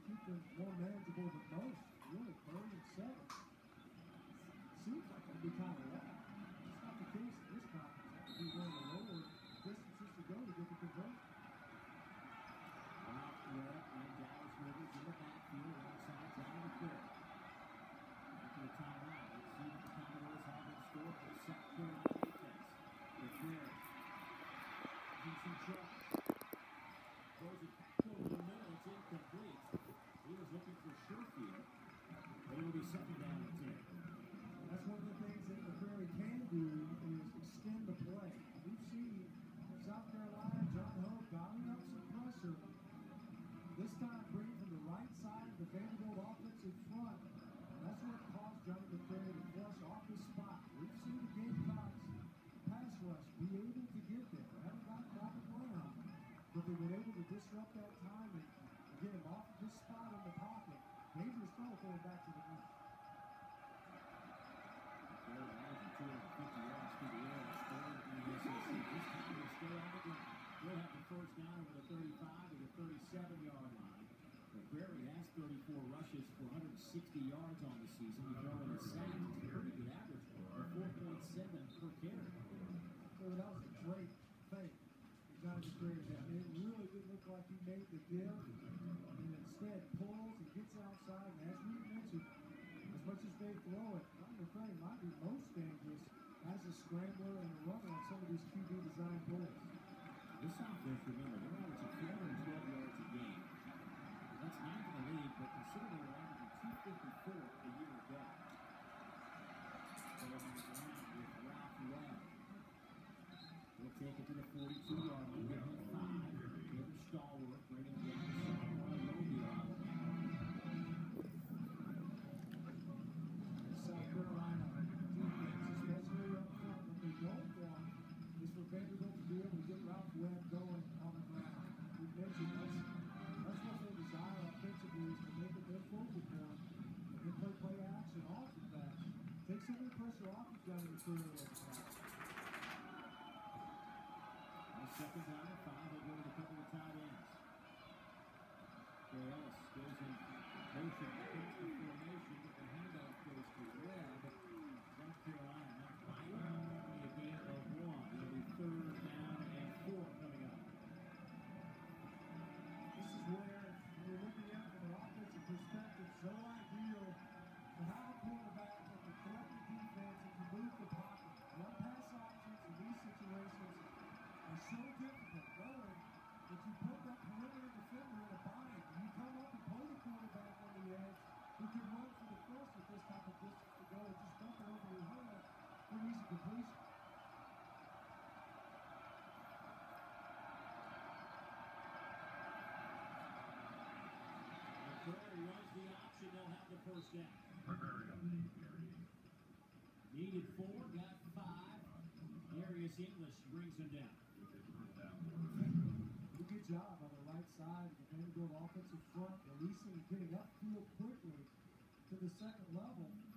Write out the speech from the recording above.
keep them more manageable than most. Really, 3rd and 7. Seems like it'll be kind of long. It's not the case in this conference. That would be one of the lower distances to go to get the conversion. Ralph Webb and Dallas Rivers in the backfield alongside Johnny McCray. After the timeout, let's see what the Commodores have in store for the South Carolina defense. McCray. He's in charge. Throws it back over the middle. It's incomplete. He was looking for Sherfield. But it'll be 2nd down and 10. That's one of the things that McCray can do is extend the play. We've seen South Carolina, John Hope dialing up some pressure. This time bringing from the right side of the Vanderbilt offensive front. That's what caused Johnny McCray to flush off his spot. We've seen the Gamecocks pass rush be able to get there. They haven't gotten off the ground, but they've been able to disrupt that time and get him off of his spot in the pocket. Dangerous throw going back to the ground. They're averaging 250 yards through the air. It's 3rd in the SEC. This time they stay on the ground. We'll have the 1st down over the 35 to the 37-yard line. McCrary has 34 rushes for 160 yards on the season. He's throwing a sack. It's a pretty good average of 4.7 per carry. So that was a great fake. Johnny McCray did. It really didn't look like he made the give, and instead pulls and gets outside. And as we mentioned, as much as they throw it, Johnny McCray might be most dangerous as a scrambler and a runner on some of these QB design pulls. This offense, remember, they're averaging 412 yards a game. That's 9th in the league, but consider they were averaging 254 a year ago. They're on the ground with Ralph Webb. We'll take it to the 42-yard line. Give him 5. Taylor Stallworth bringing it down to sophomore Romeo. South Carolina defense, especially up front, what they don't want is for Vanderbilt to be able to get Ralph Webb going on the ground. We mentioned that's what they desire offensively, is to make it their focal point and then play action off of that. Take some of the pressure off of Johnny McCray over that. On 2nd down and 5, they'll go with a couple of tight ends. Trey Ellis goes in motion against the formation, but the handoff goes to Webb. South Carolina not quite only a gain of 1. It'll be 3rd down and 4 coming up. This is where we're looking at from an offensive perspective, so ideal to have a quarterback that can threaten the defense and can move the pocket. One pass options in these situations are so difficult, knowing that you put that perimeter defender in a bind. You come up and pull the quarterback on the edge, who can run for the first with this type of distance to go and just dump it over your head for easy completion. McCray runs the option. They'll have the 1st down. Needed 4, got 5. Darius English brings him down. Good job on the right side of the Vanderbilt offensive front, releasing and getting upfield quickly to the 2nd level.